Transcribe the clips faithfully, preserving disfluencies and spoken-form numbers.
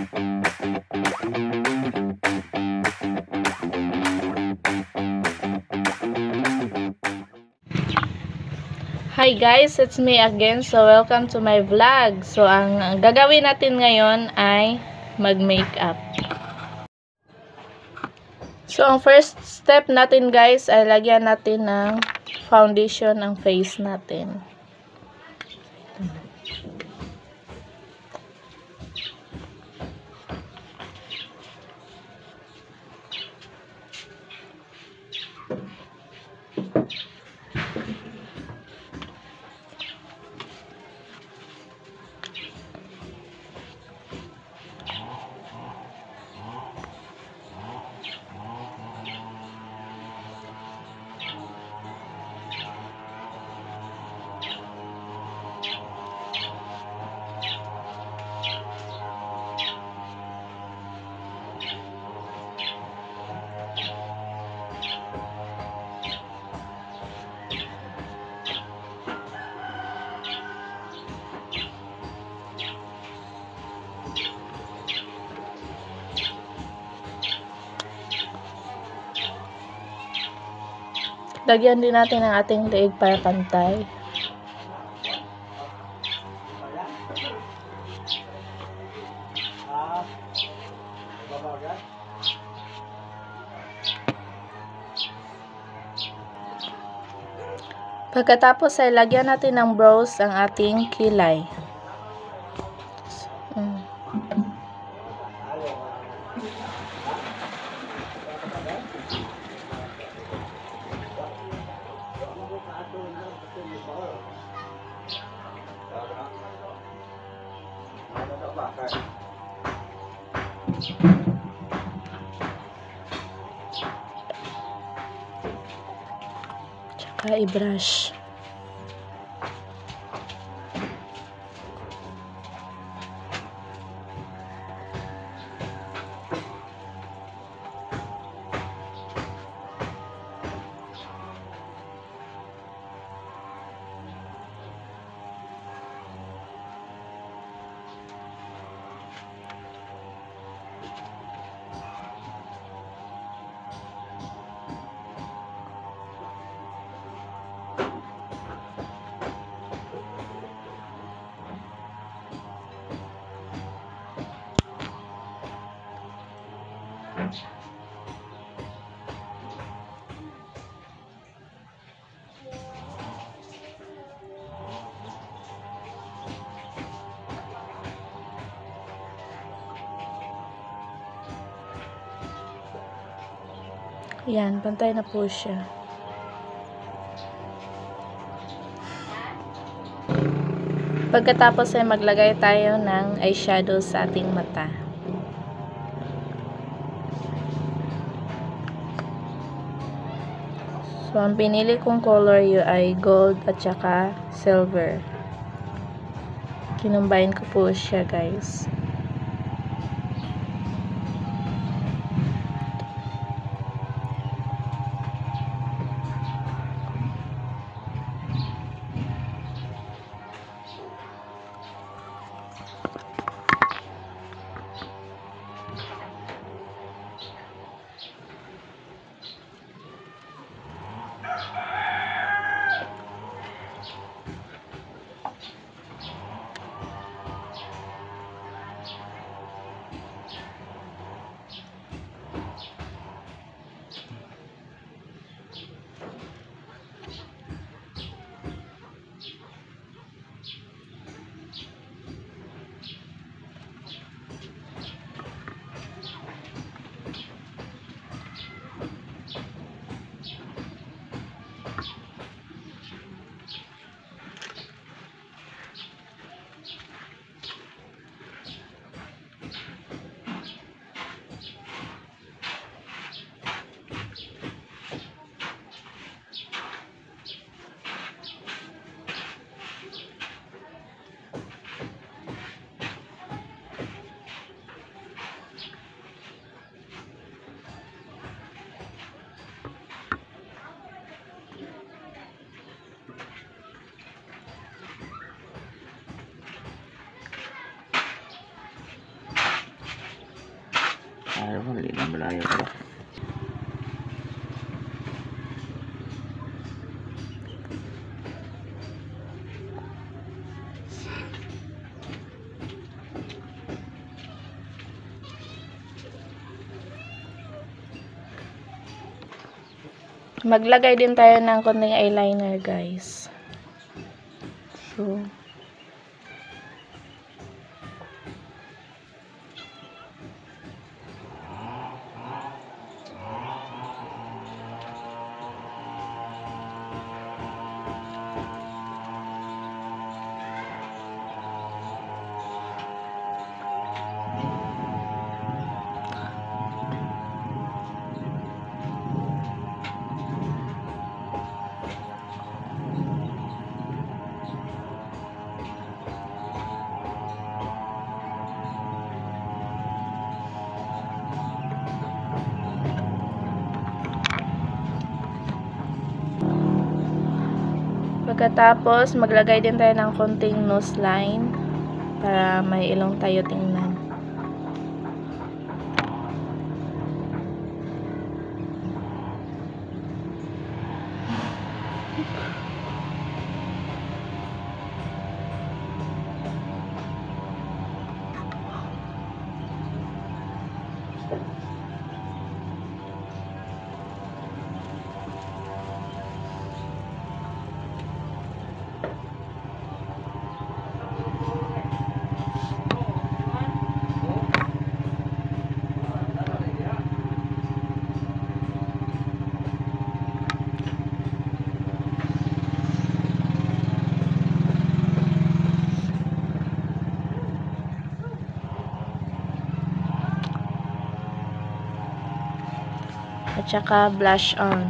Hi guys, it's me again. So welcome to my vlog. So ang, ang gagawin natin ngayon ay mag-makeup. So ang first step natin guys ay lagyan natin ng foundation ang face natin. Lagyan din natin ang ating leeg para pantay. Pagkatapos ay lagyan natin ng brows ang ating kilay. Mm. Tsaka i-brush. Yan, pantay na po siya. Pagkatapos ay maglagay tayo ng eyeshadow sa ating mata. So, ang pinili kong color yu ay gold at saka silver. Kinumbine ko po siya, guys. Ano ba, hindi na malayo pa. Maglagay din tayo ng konting eyeliner, guys. So, pagkatapos, maglagay din tayo ng konting nose line para may ilong tayo tingnan. At saka blush on.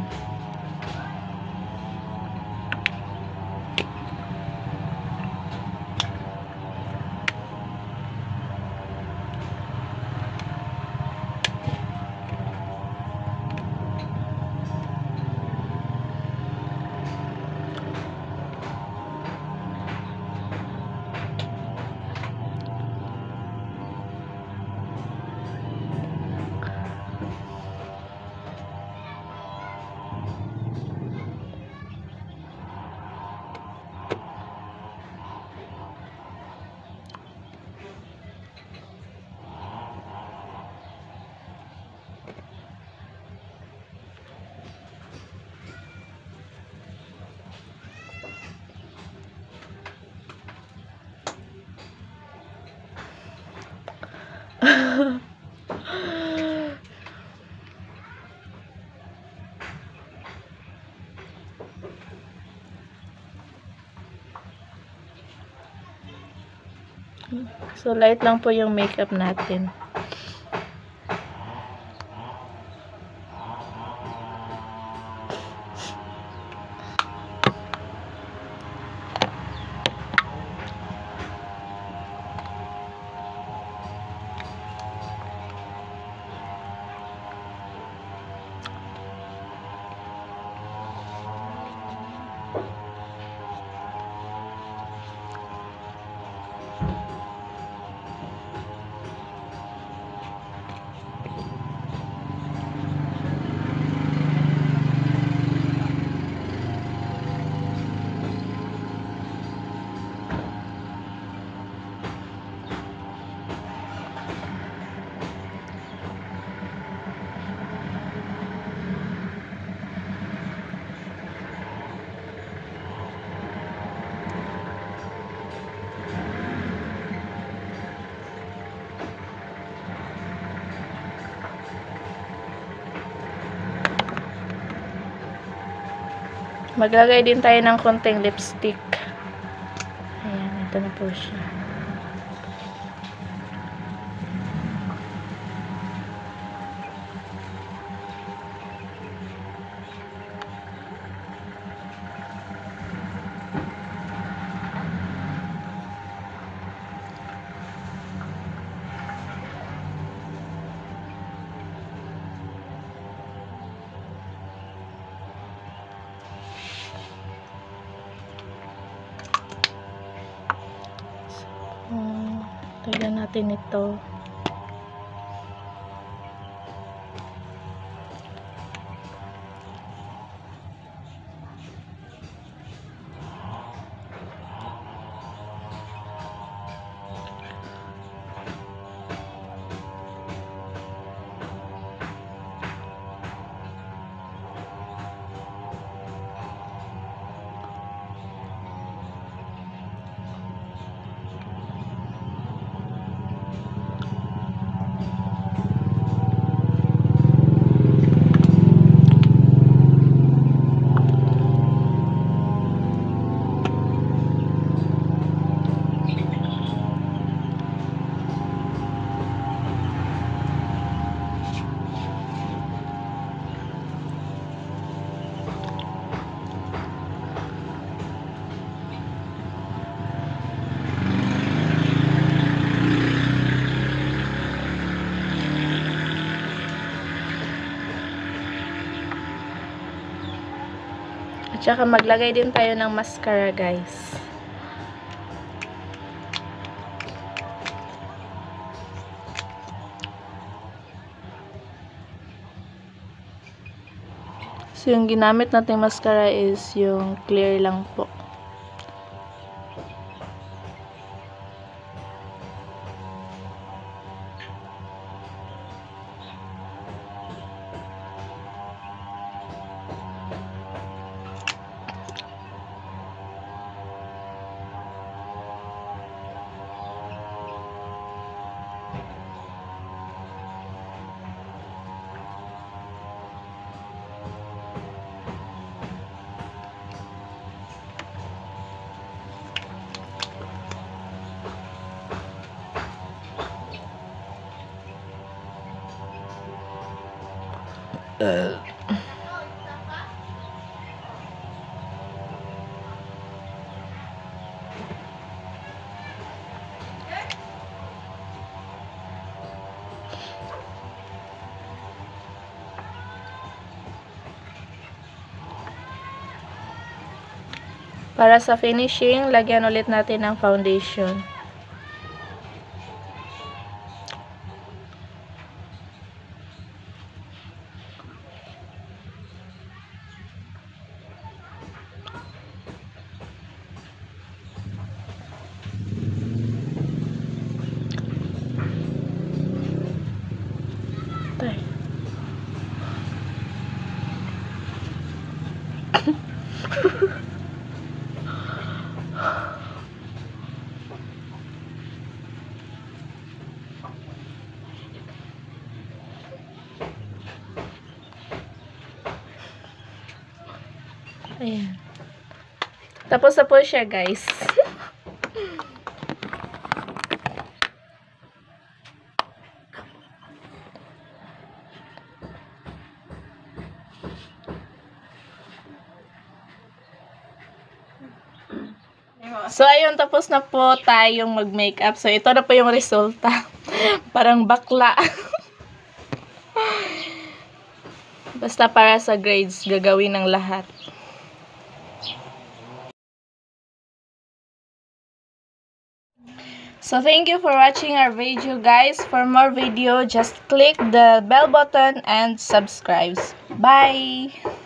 So, light lang po yung makeup natin. Maglagay din tayo ng konting lipstick. Ayan, ito na po siya. Lagyan natin ito. Tsaka maglagay din tayo ng mascara, guys. So, yung ginamit nating mascara is yung clear lang po. Uh. Para sa finishing, lagyan ulit natin ng foundation. Ayan. Tapos na po siya, guys. So, ayun, tapos na po tayong mag-makeup. So, ito na po yung resulta. Parang bakla. Basta para sa grades, gagawin ng lahat. So, thank you for watching our video, guys. For more video, just click the bell button and subscribe. Bye!